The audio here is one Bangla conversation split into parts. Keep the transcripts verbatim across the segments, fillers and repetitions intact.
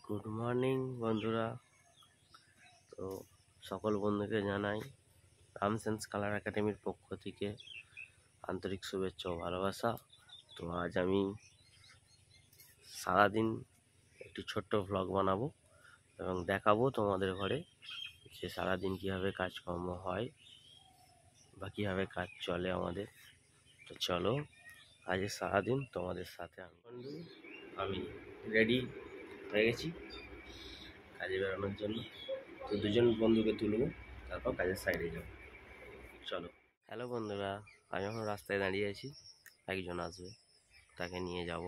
গুড মর্নিং বন্ধুরা। তো সকল বন্ধুকে জানাই রামসেন্স কালার একাডেমির পক্ষ থেকে আন্তরিক শুভেচ্ছা ও ভালোবাসা। তো আজ আমি সারাদিন একটি ছোট্ট ভ্লগ বানাবো এবং দেখাবো তোমাদের ঘরে যে সারাদিন কীভাবে কাজকর্ম হয় বা কীভাবে কাজ চলে আমাদের। তো চলো আজ সারাদিন তোমাদের সাথে আমি বন্ধু আমি রেডি হয়ে গেছি কাজে বেরোনোর জন্য। তো দুজন বন্ধুকে তুলব, তারপর কাজের সাইডে যাব। চলো। হ্যালো বন্ধুরা, আমি এখন রাস্তায় দাঁড়িয়ে আছি, একজন আসবে, তাকে নিয়ে যাব।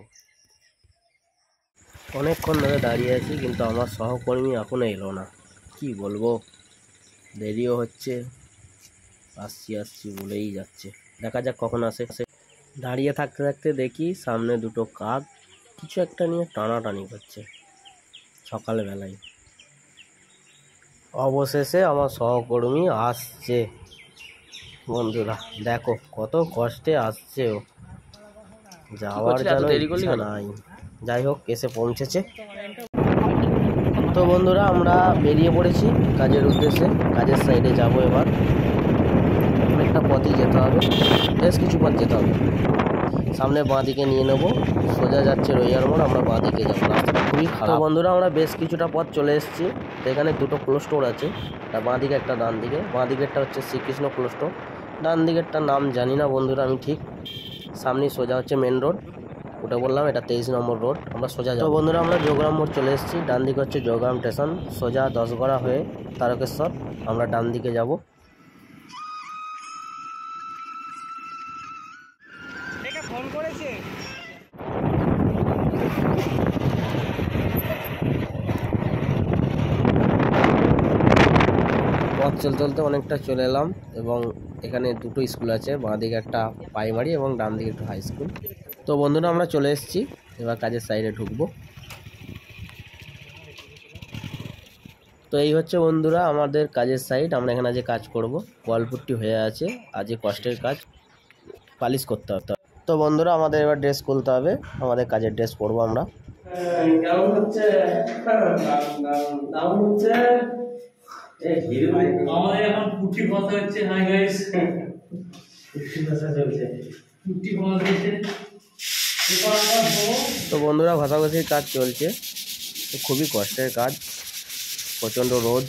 অনেকক্ষণ ধরে দাঁড়িয়ে আছি কিন্তু আমার সহকর্মী এখনও এলো না। কি বলবো, দেরিও হচ্ছে, আসছি আসছি বলেই যাচ্ছে। দেখা যাক কখন আসে। দাঁড়িয়ে থাকতে থাকতে দেখি সামনে দুটো কাক কিছু একটা নিয়ে টানাটানি করছে সকালবেলায়। অবশেষে আমার সহকর্মী আসছে। বন্ধুরা দেখো কত কষ্টে আসছে ও, যাওয়ার যেন ইচ্ছা নাই। যাই হোক এসে পৌঁছেছে। তো বন্ধুরা আমরা বেরিয়ে পড়েছি কাজের উদ্দেশ্যে, কাজের সাইডে যাব। এবার অনেকটা পথই যেতে হবে, বেশ কিছু পথ যেতে হবে। সামনে বাঁ দিকে নিয়ে নেব, সোজা যাচ্ছে রৈয়ার মোড়, আমরা বাঁ দিকে যাবো। রাস্তাটা খুবই খারাপ। বন্ধুরা আমরা বেশ কিছুটা পথ চলে এসেছি। এখানে দুটো ক্লোজ স্টোর আছে, একটা বাঁ দিকে একটা ডান দিকে। বাঁ দিকেরটা হচ্ছে শ্রীকৃষ্ণ ক্লোজ স্টোর, ডান দিকেরটার নাম জানি না বন্ধুরা আমি ঠিক। সামনে সোজা হচ্ছে মেন রোড, ওটা বললাম এটা তেইশ নম্বর রোড, আমরা সোজা যাবো। বন্ধুরা আমরা যোগরাম মোড় চলে এসেছি, ডান দিকে হচ্ছে যোগরাম স্টেশন, সোজা দশগড়া হয়ে তারকেশ্বর আমরা ডান দিকে যাব। ফোন করেছে পথ চলতে চলতে অনেকটা চলে এলাম এবং এখানে দুটো স্কুল আছে, বাঁ দিকে একটা প্রাইমারি এবং ডান দিকে একটা হাই স্কুল। তো বন্ধুরা আমরা চলে এসেছি, এবার কাজের সাইডে ঢুকবো। তো এই হচ্ছে বন্ধুরা আমাদের কাজের সাইড, আমরা এখানে আজকে কাজ করব। ওয়ালপুট্টি হয়ে আছে, আজকে কষ্টের কাজ, পালিশ করতে হবে। তো বন্ধুরা আমাদের এবার ড্রেস খুলতে হবে, আমাদের কাজের ড্রেস পরবো আমরা। আমাদের এখন পুটি কথা হচ্ছে। হাই গাইস, পুটি ভাষা চলছে, পুটি ভাষা চলছে। তো বন্ধুরা ঘষাঘষির কাজ চলছে, তো খুবই কষ্টের কাজ, প্রচণ্ড রোদ।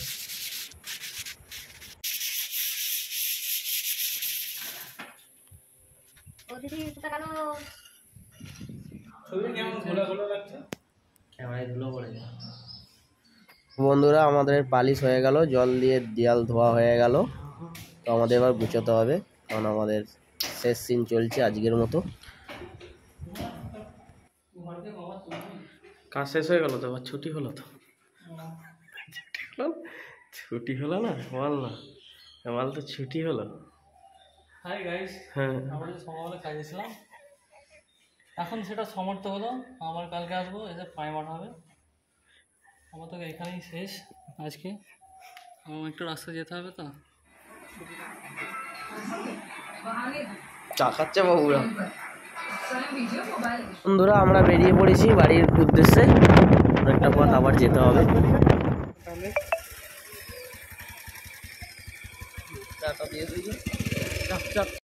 বন্ধুরা আমাদের পালিশ হয়ে গেল, জল দিয়ে দেয়াল ধোয়া হয়ে গেল। তো আমাদের এবার গুছোতে হবে, কারণ আমাদের শেষ সিন চলছে আজকের মতো। কাজ শেষ হয়ে গেল তো, আবার ছুটি হলো তো, ছুটি হলো না বল না, আমার তো ছুটি হলো। হাই গাইস, হ্যাঁ আমরা যে সকালে কাজে ছিলাম, এখন সেটা সমর্থ হলো। আবার কালকে আসবো, এসে প্রাইমার হবে। আমার তো এখানেই শেষ আজকে, আমার একটু রাস্তা যেতে হবে। তো চা খাচ্ছে বাবুরা। বন্ধুরা আমরা বেরিয়ে পড়েছি বাড়ির উদ্দেশ্যে, একটা পথ আবার যেতে হবে। চাটা দিয়ে দিই।